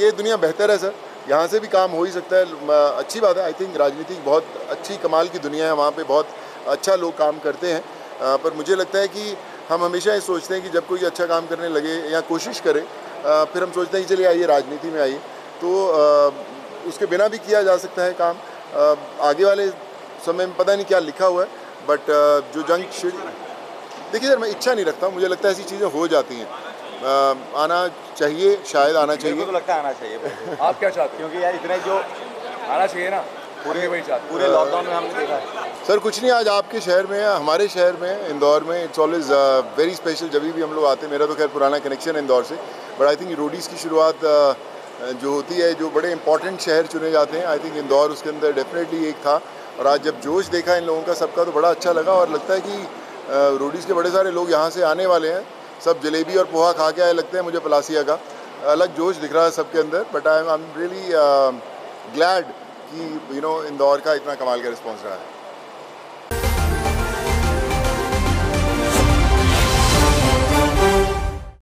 ये दुनिया बेहतर है सर, यहाँ से भी काम हो ही सकता है, अच्छी बात है। आई थिंक राजनीति बहुत अच्छी कमाल की दुनिया है, वहाँ पे बहुत अच्छा लोग काम करते हैं, पर मुझे लगता है कि हम हमेशा ये सोचते हैं कि जब कोई अच्छा काम करने लगे या कोशिश करे, फिर हम सोचते हैं कि चलिए आइए राजनीति में आइए, तो उसके बिना भी किया जा सकता है काम। आगे वाले समय में पता नहीं क्या लिखा हुआ है, बट जो जंग देखिए सर, मैं इच्छा नहीं रखता, मुझे लगता है ऐसी चीज़ें हो जाती हैं, आना चाहिए, शायद आना चाहिए। मेरे को तो लगता है आना चाहिए। आप क्या चाहते हो? क्योंकि यार इतने जो आना चाहिए ना, पूरे लॉकडाउन में हमने देखा है। सर कुछ नहीं, आज आपके शहर में, हमारे शहर में, इंदौर में, इट्स ऑलवेज वेरी स्पेशल जब भी हम लोग आते हैं। मेरा तो खैर पुराना कनेक्शन है इंदौर से, बट आई थिंक रोडीज़ की शुरुआत जो होती है, जो बड़े इंपॉर्टेंट शहर चुने जाते हैं, आई थिंक इंदौर उसके अंदर डेफिनेटली एक था। और आज जब जोश देखा इन लोगों का सबका, तो बड़ा अच्छा लगा, और लगता है कि रोडीज़ के बड़े सारे लोग यहाँ से आने वाले हैं, सब जलेबी और पोहा खा के आए लगते हैं मुझे पलासिया का। अलग जोश दिख रहा है सबके अंदर, but I am really glad कि इंदौर का इतना कमाल का रिस्पॉन्स रहा है।